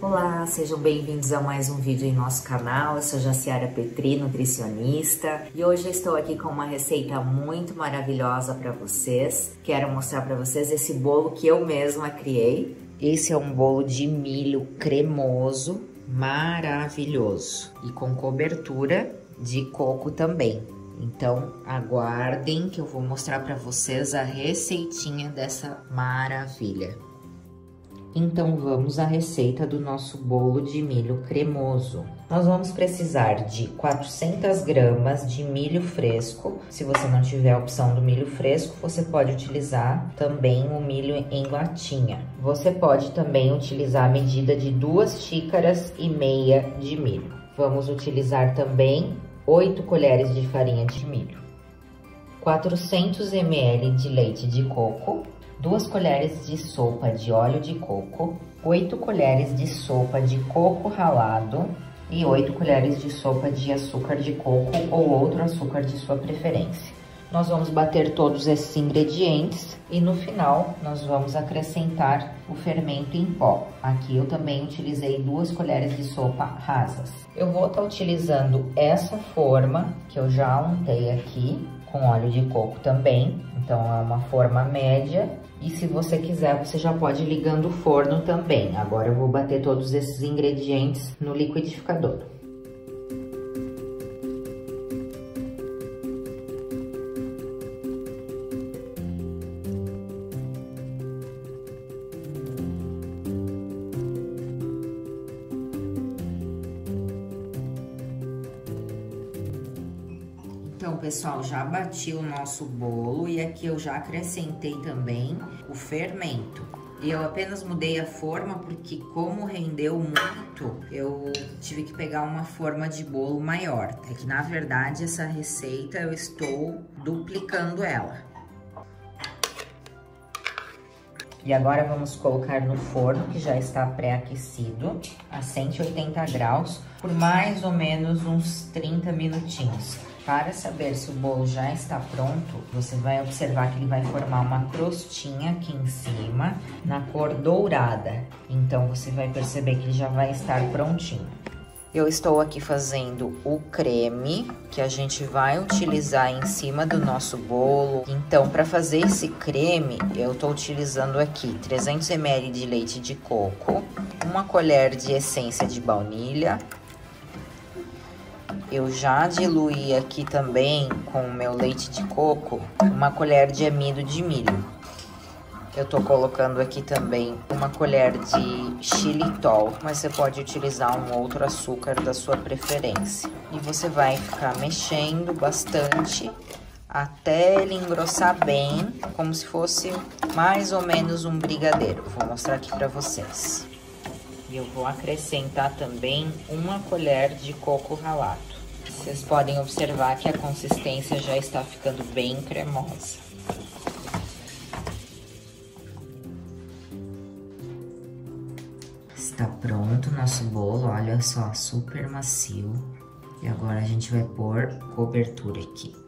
Olá, sejam bem-vindos a mais um vídeo em nosso canal. Eu sou Jaciara Petri, nutricionista, e hoje eu estou aqui com uma receita muito maravilhosa para vocês. Quero mostrar para vocês esse bolo que eu mesma criei. Esse é um bolo de milho cremoso, maravilhoso, e com cobertura de coco também. Então, aguardem que eu vou mostrar para vocês a receitinha dessa maravilha. Então, vamos à receita do nosso bolo de milho cremoso. Nós vamos precisar de 400 gramas de milho fresco. Se você não tiver a opção do milho fresco, você pode utilizar também o milho em latinha. Você pode também utilizar a medida de 2,5 xícaras de milho. Vamos utilizar também 8 colheres de farinha de milho, 400 ml de leite de coco, 2 colheres de sopa de óleo de coco, 8 colheres de sopa de coco ralado e 8 colheres de sopa de açúcar de coco ou outro açúcar de sua preferência. Nós vamos bater todos esses ingredientes e no final nós vamos acrescentar o fermento em pó. Aqui eu também utilizei 2 colheres de sopa rasas. Eu vou estar utilizando essa forma que eu já untei aqui com óleo de coco também. Então é uma forma média. E se você quiser, você já pode ir ligando o forno também. Agora eu vou bater todos esses ingredientes no liquidificador. Então, pessoal, já bati o nosso bolo e aqui eu já acrescentei também o fermento. E eu apenas mudei a forma porque como rendeu muito, eu tive que pegar uma forma de bolo maior. É que, na verdade, essa receita eu estou duplicando ela. E agora vamos colocar no forno, que já está pré-aquecido, a 180 graus, por mais ou menos uns 30 minutinhos. Para saber se o bolo já está pronto, você vai observar que ele vai formar uma crostinha aqui em cima, na cor dourada. Então, você vai perceber que ele já vai estar prontinho. Eu estou aqui fazendo o creme, que a gente vai utilizar em cima do nosso bolo. Então, para fazer esse creme, eu estou utilizando aqui 300 ml de leite de coco, 1 colher de essência de baunilha. Eu já diluí aqui também com o meu leite de coco 1 colher de amido de milho. Eu tô colocando aqui também 1 colher de xilitol, mas você pode utilizar um outro açúcar da sua preferência. E você vai ficar mexendo bastante até ele engrossar bem, como se fosse mais ou menos um brigadeiro. Vou mostrar aqui pra vocês. E eu vou acrescentar também 1 colher de coco ralado. Vocês podem observar que a consistência já está ficando bem cremosa. Está pronto o nosso bolo, olha só, super macio. E agora a gente vai pôr cobertura aqui.